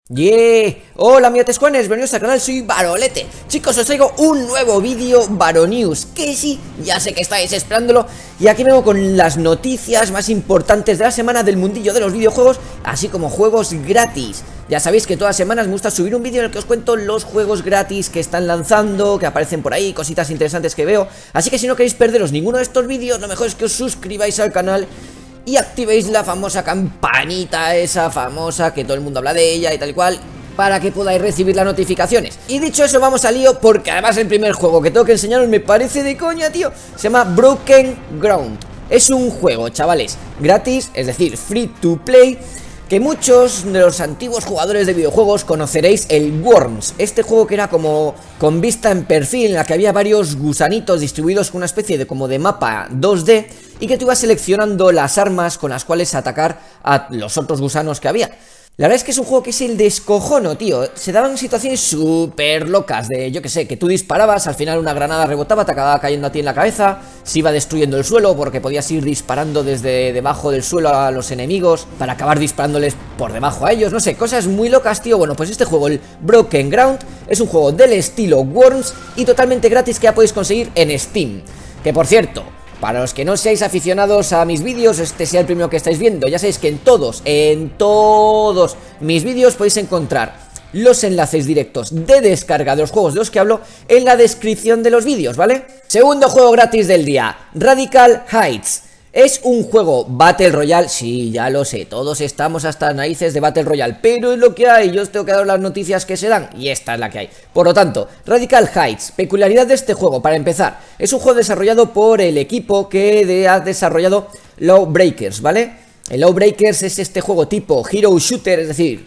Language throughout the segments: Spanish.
Hola miatescones, bienvenidos al canal, soy Varolete. Chicos, os traigo un nuevo vídeo Varonews, que sí, ya sé que estáis esperándolo. Y aquí vengo con las noticias más importantes de la semana del mundillo de los videojuegos, así como juegos gratis. Ya sabéis que todas las semanas me gusta subir un vídeo en el que os cuento los juegos gratis que están lanzando, que aparecen por ahí, cositas interesantes que veo. Así que si no queréis perderos ninguno de estos vídeos, lo mejor es que os suscribáis al canal y activéis la famosa campanita, esa famosa que todo el mundo habla de ella y tal y cual, para que podáis recibir las notificaciones. Y dicho eso, vamos al lío, porque además el primer juego que tengo que enseñaros me parece de coña, tío. Se llama Broken Ground. Es un juego, chavales, gratis, es decir, free to play, que muchos de los antiguos jugadores de videojuegos conoceréis el Worms. Este juego que era como con vista en perfil, en la que había varios gusanitos distribuidos con una especie de como de mapa 2D, y que tú ibas seleccionando las armas con las cuales atacar a los otros gusanos que había. La verdad es que es un juego que es el descojono, tío. Se daban situaciones súper locas de, yo que sé, que tú disparabas, al final una granada rebotaba, te acababa cayendo a ti en la cabeza, se iba destruyendo el suelo porque podías ir disparando desde debajo del suelo a los enemigos para acabar disparándoles por debajo a ellos, no sé, cosas muy locas, tío. Bueno, pues este juego, el Broken Ground, es un juego del estilo Worms y totalmente gratis que ya podéis conseguir en Steam. Que por cierto, para los que no seáis aficionados a mis vídeos, este sea el primero que estáis viendo, ya sabéis que en todos mis vídeos podéis encontrar los enlaces directos de descarga de los juegos de los que hablo en la descripción de los vídeos, ¿vale? Segundo juego gratis del día, Radical Heights. Es un juego Battle Royale, sí, ya lo sé, todos estamos hasta narices de Battle Royale, pero es lo que hay, yo os tengo que dar las noticias que se dan, y esta es la que hay. Por lo tanto, Radical Heights, peculiaridad de este juego, para empezar, es un juego desarrollado por el equipo que ha desarrollado Lawbreakers, ¿vale? El Lawbreakers es este juego tipo Hero Shooter, es decir,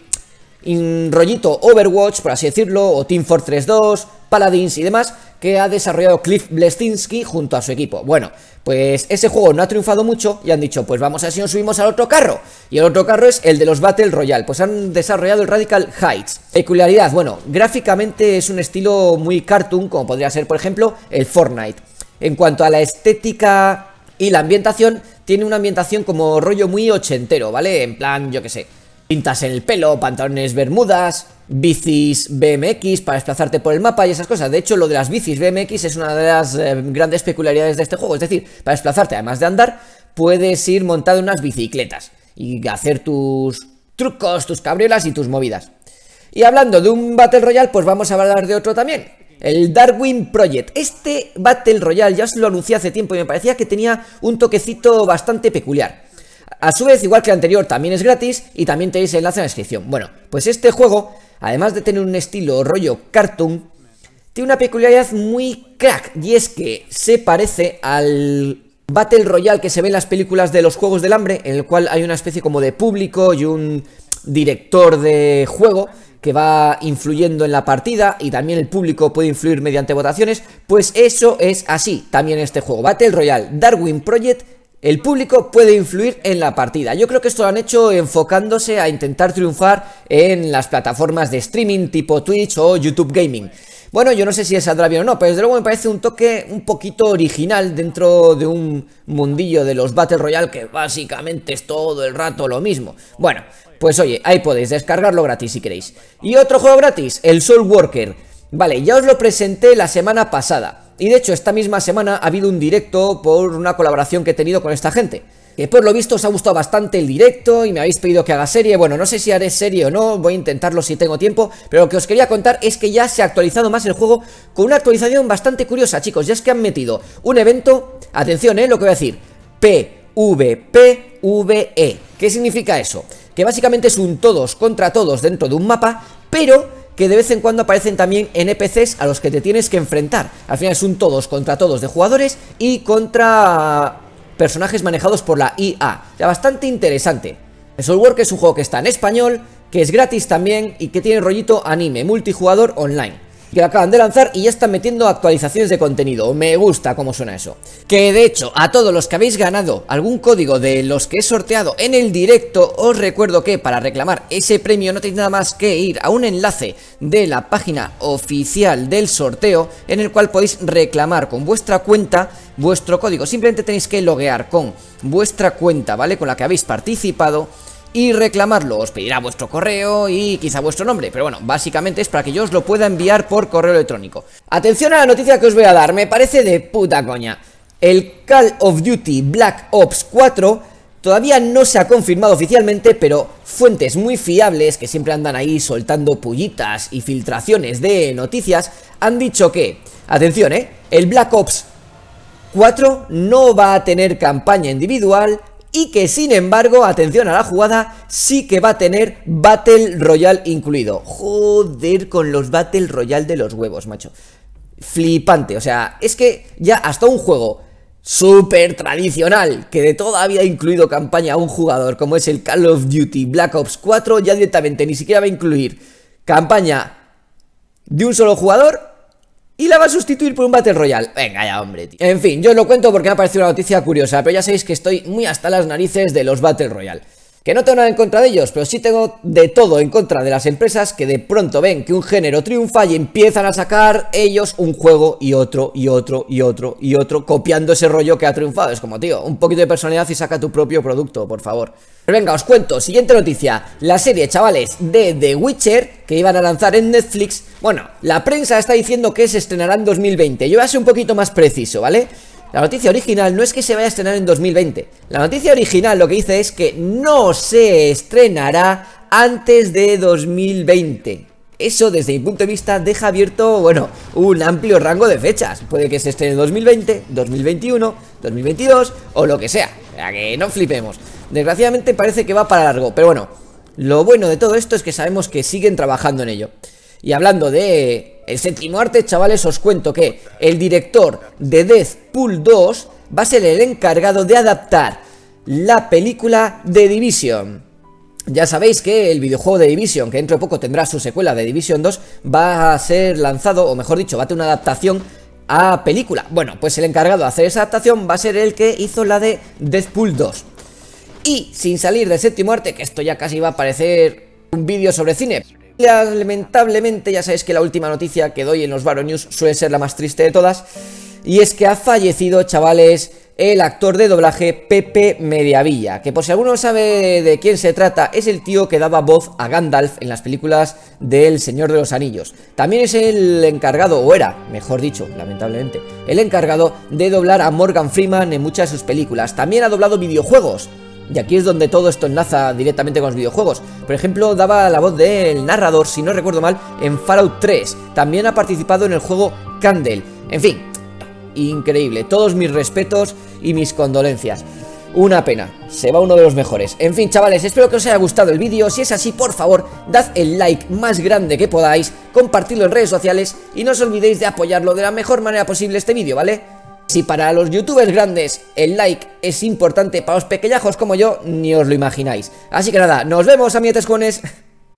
rollito Overwatch, por así decirlo, o Team Fortress 2, Paladins y demás, que ha desarrollado Cliff Bleszinski junto a su equipo. Bueno, pues ese juego no ha triunfado mucho y han dicho, pues vamos a ver si nos subimos al otro carro. Y el otro carro es el de los Battle Royale. Pues han desarrollado el Radical Heights. Peculiaridad, bueno, gráficamente es un estilo muy cartoon, como podría ser, por ejemplo, el Fortnite. En cuanto a la estética y la ambientación, tiene una ambientación como rollo muy ochentero, ¿vale? En plan, yo qué sé, pintas en el pelo, pantalones bermudas, bicis BMX para desplazarte por el mapa y esas cosas. De hecho, lo de las bicis BMX es una de las grandes peculiaridades de este juego. Es decir, para desplazarte, además de andar, puedes ir montado en unas bicicletas y hacer tus trucos, tus cabriolas y tus movidas. Y hablando de un Battle Royale, pues vamos a hablar de otro también, el Darwin Project. Este Battle Royale ya os lo anuncié hace tiempo y me parecía que tenía un toquecito bastante peculiar. A su vez, igual que el anterior, también es gratis y también tenéis el enlace en la descripción. Bueno, pues este juego, además de tener un estilo rollo cartoon, tiene una peculiaridad muy crack, y es que se parece al Battle Royale que se ve en las películas de los Juegos del Hambre, en el cual hay una especie como de público y un director de juego que va influyendo en la partida, y también el público puede influir mediante votaciones. Pues eso es así también en este juego, Battle Royale Darwin Project. El público puede influir en la partida. Yo creo que esto lo han hecho enfocándose a intentar triunfar en las plataformas de streaming tipo Twitch o YouTube Gaming. Bueno, yo no sé si saldrá bien o no, pero desde luego me parece un toque un poquito original dentro de un mundillo de los Battle Royale que básicamente es todo el rato lo mismo. Bueno, pues oye, ahí podéis descargarlo gratis si queréis. Y otro juego gratis, el Soul Worker. Vale, ya os lo presenté la semana pasada. Y de hecho esta misma semana ha habido un directo por una colaboración que he tenido con esta gente, que por lo visto os ha gustado bastante el directo y me habéis pedido que haga serie. Bueno, no sé si haré serie o no, voy a intentarlo si tengo tiempo, pero lo que os quería contar es que ya se ha actualizado más el juego, con una actualización bastante curiosa, chicos. Ya es que han metido un evento, atención, lo que voy a decir, PvPvE. ¿Qué significa eso? Que básicamente es un todos contra todos dentro de un mapa, pero que de vez en cuando aparecen también NPCs a los que te tienes que enfrentar. Al final es un todos contra todos de jugadores y contra personajes manejados por la IA. Ya bastante interesante. El Soul Worker es un juego que está en español, que es gratis también y que tiene rollito anime, multijugador online, que lo acaban de lanzar y ya están metiendo actualizaciones de contenido. Me gusta cómo suena eso. Que de hecho, a todos los que habéis ganado algún código de los que he sorteado en el directo, os recuerdo que para reclamar ese premio no tenéis nada más que ir a un enlace de la página oficial del sorteo, en el cual podéis reclamar con vuestra cuenta vuestro código. Simplemente tenéis que loguear con vuestra cuenta, ¿vale? Con la que habéis participado, y reclamarlo. Os pedirá vuestro correo y quizá vuestro nombre, pero bueno, básicamente es para que yo os lo pueda enviar por correo electrónico. Atención a la noticia que os voy a dar, me parece de puta coña. El Call of Duty Black Ops 4 todavía no se ha confirmado oficialmente, pero fuentes muy fiables que siempre andan ahí soltando pullitas y filtraciones de noticias han dicho que, atención, el Black Ops 4 no va a tener campaña individual y que sin embargo, atención a la jugada, sí que va a tener Battle Royale incluido. Joder con los Battle Royale de los huevos, macho. Flipante, o sea, es que ya hasta un juego súper tradicional que de toda vida ha incluido campaña a un jugador como es el Call of Duty Black Ops 4, ya directamente ni siquiera va a incluir campaña de un solo jugador y la va a sustituir por un Battle Royale. Venga ya, hombre, tío. En fin, yo os lo cuento porque me ha parecido una noticia curiosa, pero ya sabéis que estoy muy hasta las narices de los Battle Royale. Que no tengo nada en contra de ellos, pero sí tengo de todo en contra de las empresas que de pronto ven que un género triunfa y empiezan a sacar ellos un juego y otro, y otro, y otro, y otro, copiando ese rollo que ha triunfado. Es como, tío, un poquito de personalidad y saca tu propio producto, por favor. Pero venga, os cuento, siguiente noticia. La serie, chavales, de The Witcher, que iban a lanzar en Netflix. Bueno, la prensa está diciendo que se estrenará en 2020. Yo voy a ser un poquito más preciso, ¿vale? La noticia original no es que se vaya a estrenar en 2020. La noticia original lo que dice es que no se estrenará antes de 2020. Eso, desde mi punto de vista, deja abierto, bueno, un amplio rango de fechas. Puede que se estrene en 2020, 2021, 2022 o lo que sea. O sea, que no flipemos. Desgraciadamente parece que va para largo, pero bueno, lo bueno de todo esto es que sabemos que siguen trabajando en ello. Y hablando de el séptimo arte, chavales, os cuento que el director de Deadpool 2 va a ser el encargado de adaptar la película de Division. Ya sabéis que el videojuego de Division, que dentro de poco tendrá su secuela de Division 2, va a ser lanzado, o mejor dicho, va a tener una adaptación a película. Bueno, pues el encargado de hacer esa adaptación va a ser el que hizo la de Deadpool 2. Y sin salir del séptimo arte, que esto ya casi va a parecer un vídeo sobre cine, lamentablemente ya sabéis que la última noticia que doy en los Varo News suele ser la más triste de todas, y es que ha fallecido, chavales, el actor de doblaje Pepe Mediavilla, que por si alguno sabe de quién se trata, es el tío que daba voz a Gandalf en las películas del Señor de los Anillos. También es el encargado, o era, mejor dicho, lamentablemente, el encargado de doblar a Morgan Freeman en muchas de sus películas. También ha doblado videojuegos. Y aquí es donde todo esto enlaza directamente con los videojuegos. Por ejemplo, daba la voz del narrador, si no recuerdo mal, en Fallout 3. También ha participado en el juego Candle. En fin, increíble. Todos mis respetos y mis condolencias. Una pena, se va uno de los mejores. En fin, chavales, espero que os haya gustado el vídeo. Si es así, por favor, dad el like más grande que podáis, compartidlo en redes sociales y no os olvidéis de apoyarlo de la mejor manera posible este vídeo, ¿vale? Si para los youtubers grandes el like es importante, para los pequeñajos como yo, ni os lo imagináis. Así que nada, nos vemos, amiguetes jóvenes.